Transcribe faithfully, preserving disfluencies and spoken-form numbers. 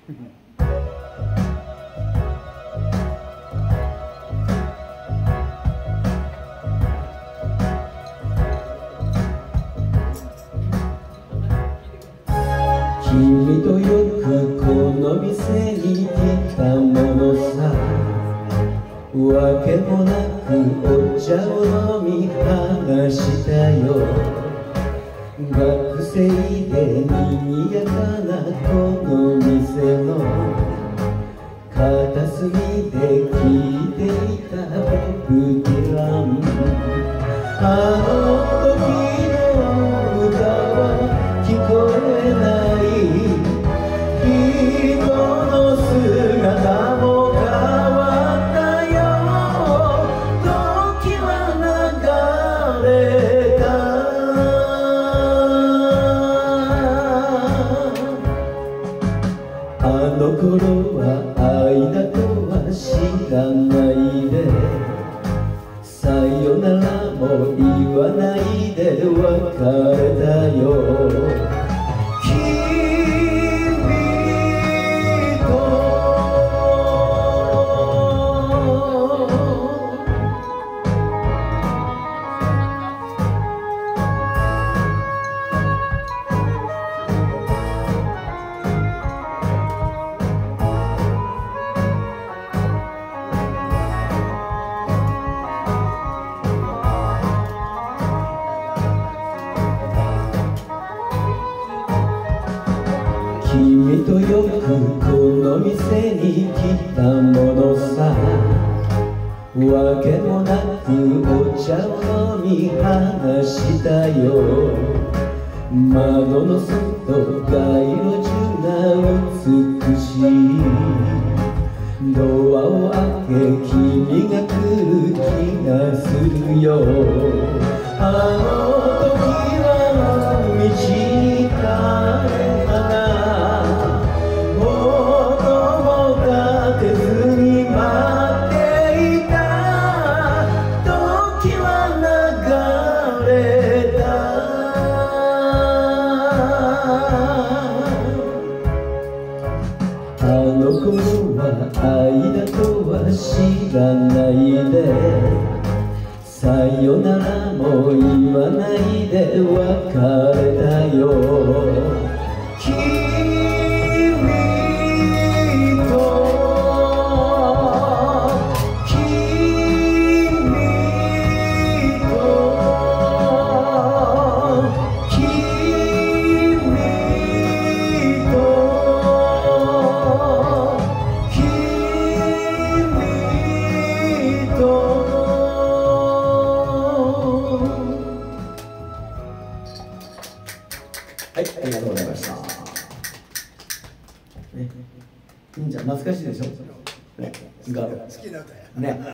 君とよくこの店に来たものさ、わけもなくお茶を飲み話したよ。学生で賑やかなこの店の片隅で聴いていた僕ディラン。あの時の歌は聞こえない、人の姿も変わったよ。時は流れた。あの頃は愛だとは知らないで、さよならも言わないで別れたよ。君とよくこの店に来たものさ、わけもなくお茶を飲み話したよ。窓の外街路樹が美しい、ドアを開け君が来る気がするよ。あの時は道に枯れ葉があの頃は愛だとは知らないで、さよならも言わないで別れたよ。はい、ありがとうございました。ね、いいんじゃん、懐かしいでしょ。ね、 好きな歌や。 ね。